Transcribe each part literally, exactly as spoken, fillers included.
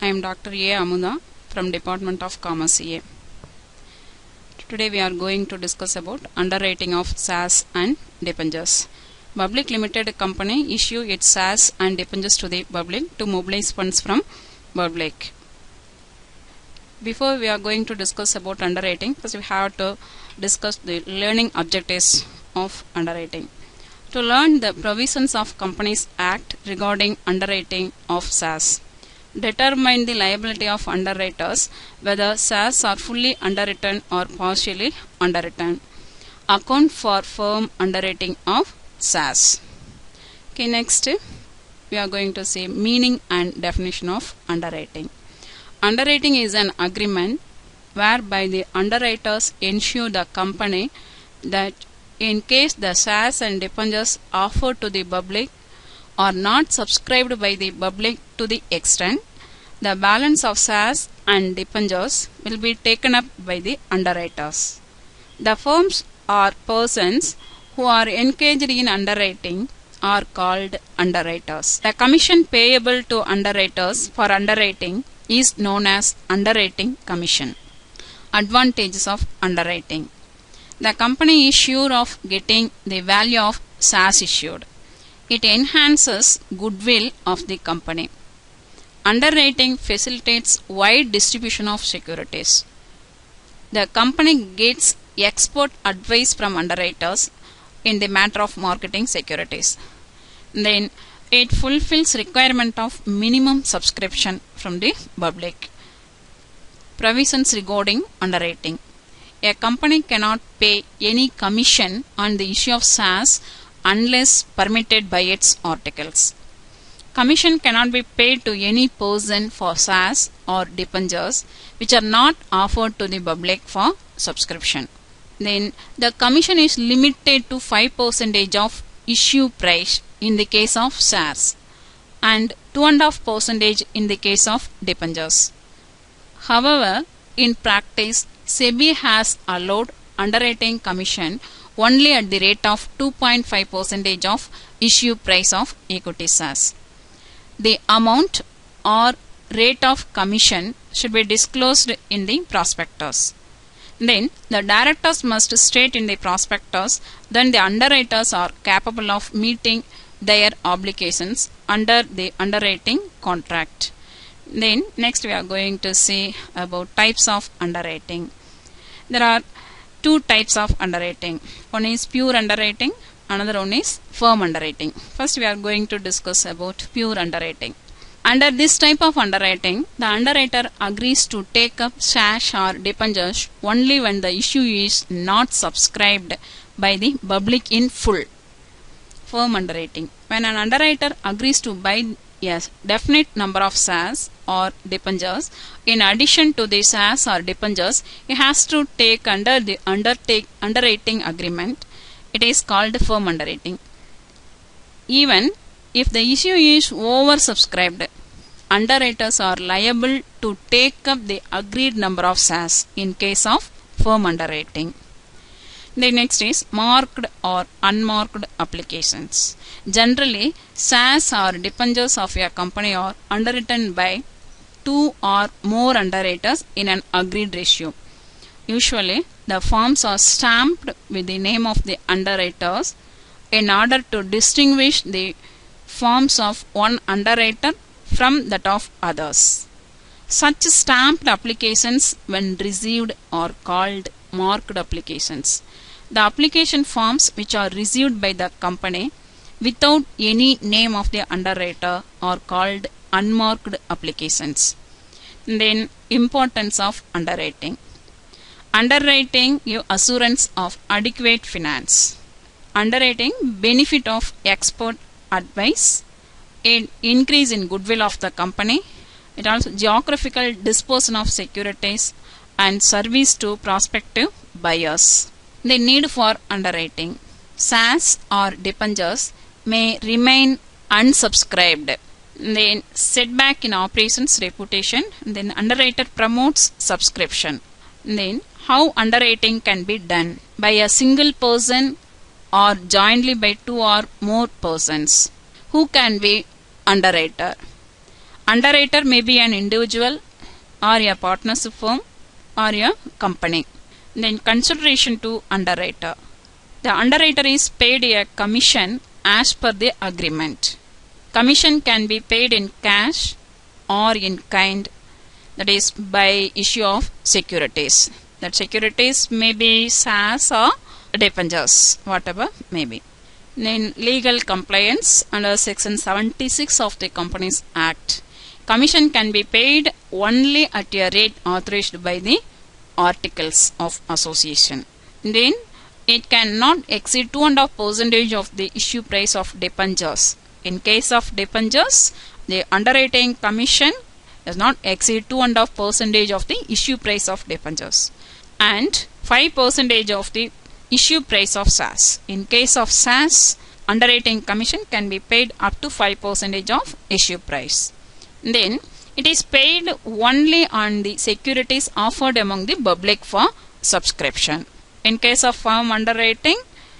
I am Doctor A.Amudha from Department of Commerce C A. Today we are going to discuss about underwriting of S A S and debentures. Public Limited Company issue its S A S and debentures to the public to mobilize funds from public. Before we are going to discuss about underwriting, first we have to discuss the learning objectives of underwriting. To learn the provisions of Companies Act regarding underwriting of S A S. Determine the liability of underwriters whether S A S are fully underwritten or partially underwritten. Account for firm underwriting of S A S. Okay, next we are going to see meaning and definition of underwriting. Underwriting is an agreement whereby the underwriters ensure the company that in case the S A S and debentures offered to the public are not subscribed by the public to the extent, the balance of S A S and debentures will be taken up by the underwriters. The firms or persons who are engaged in underwriting are called underwriters. The commission payable to underwriters for underwriting is known as underwriting commission. Advantages of underwriting. The company is sure of getting the value of S A S issued. It enhances goodwill of the company. Underwriting facilitates wide distribution of securities. The company gets expert advice from underwriters in the matter of marketing securities. Then it fulfills requirement of minimum subscription from the public. Provisions regarding underwriting. A company cannot pay any commission on the issue of S A S unless permitted by its articles. Commission cannot be paid to any person for S A S or debentures which are not offered to the public for subscription. Then the commission is limited to five percent of issue price in the case of S A S and two point five percent in the case of debentures. However, in practice, SEBI has allowed underwriting commission only at the rate of two point five percent of issue price of equity S A S. The amount or rate of commission should be disclosed in the prospectus. Then the directors must state in the prospectus that the underwriters are capable of meeting their obligations under the underwriting contract. Then next we are going to see about types of underwriting. There are two types of underwriting. One is pure underwriting, another one is firm underwriting. First we are going to discuss about pure underwriting. Under this type of underwriting, the underwriter agrees to take up S A S or debentures only when the issue is not subscribed by the public in full. Firm underwriting. When an underwriter agrees to buy a definite number of S A S or debentures in addition to the S A S or debentures, he has to take under the undertake underwriting agreement. It is called firm underwriting. Even if the issue is oversubscribed, underwriters are liable to take up the agreed number of S A S in case of firm underwriting. The next is marked or unmarked applications. Generally, S A S or debentures of a company are underwritten by two or more underwriters in an agreed ratio. Usually, the forms are stamped with the name of the underwriters in order to distinguish the forms of one underwriter from that of others. Such stamped applications, when received, are called marked applications. The application forms which are received by the company without any name of the underwriter are called unmarked applications. Then importance of underwriting. Underwriting gives assurance of adequate finance. Underwriting benefit of expert advice, an increase in goodwill of the company. It also geographical dispersion of securities and service to prospective buyers. The need for underwriting. S A S or debentures may remain unsubscribed. Then setback in operations reputation. Then underwriter promotes subscription. Then how underwriting can be done by a single person or jointly by two or more persons. Who can be underwriter? Underwriter may be an individual or a partnership firm or a company. Then consideration to underwriter. The underwriter is paid a commission as per the agreement. Commission can be paid in cash or in kind, that is by issue of securities. That securities may be shares or debentures, whatever may be. Then legal compliance under section seventy-six of the Companies Act. Commission can be paid only at a rate authorized by the Articles of Association. Then it cannot exceed two and a half percentage of the issue price of debentures. In case of debentures, the underwriting commission does not exceed two and a half percentage of the issue price of debentures and five percentage of the issue price of shares. In case of shares, underwriting commission can be paid up to five percentage of issue price. Then it is paid only on the securities offered among the public for subscription. In case of firm underwriting,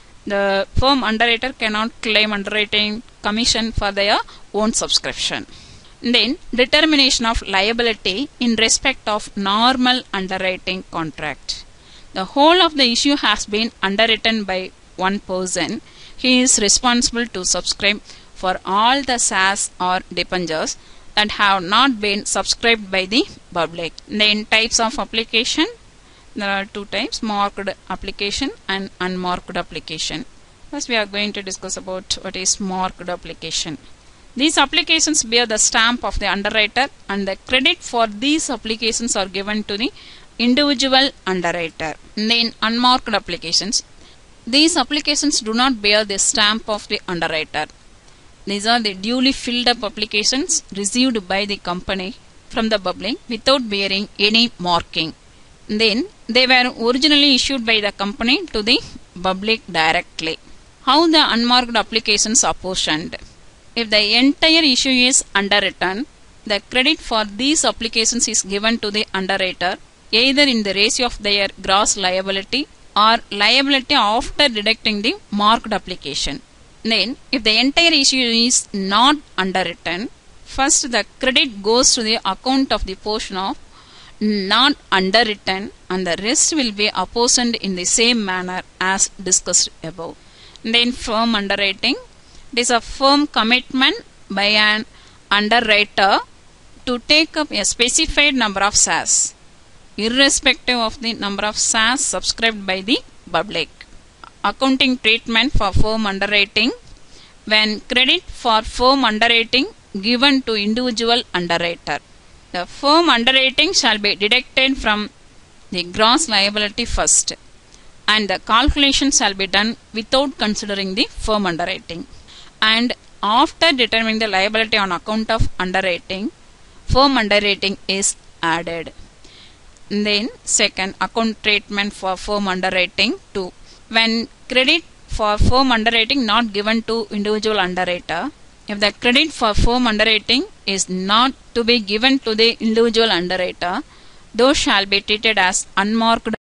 the firm underwriter cannot claim underwriting commission for their own subscription. Then determination of liability in respect of normal underwriting contract. The whole of the issue has been underwritten by one person. He is responsible to subscribe for all the shares or debentures that have not been subscribed by the public. Then types of application. There are two types, marked application and unmarked application. First we are going to discuss about what is marked application. These applications bear the stamp of the underwriter and the credit for these applications are given to the individual underwriter. Then unmarked applications. These applications do not bear the stamp of the underwriter. These are the duly filled up applications received by the company from the public without bearing any marking. Then they were originally issued by the company to the public directly. How the unmarked applications are apportioned? If the entire issue is underwritten, the credit for these applications is given to the underwriter either in the ratio of their gross liability or liability after deducting the marked application. Then if the entire issue is not underwritten, first the credit goes to the account of the portion of not underwritten and the rest will be apportioned in the same manner as discussed above. Then firm underwriting. It is a firm commitment by an underwriter to take up a specified number of shares, irrespective of the number of shares subscribed by the public. Accounting treatment for firm underwriting. When credit for firm underwriting given to individual underwriter, the firm underwriting shall be deducted from the gross liability first, and the calculation shall be done without considering the firm underwriting. And after determining the liability on account of underwriting, firm underwriting is added. Then second, account treatment for firm underwriting two. When credit for firm underwriting not given to individual underwriter, if the credit for firm underwriting is not to be given to the individual underwriter, those shall be treated as unmarked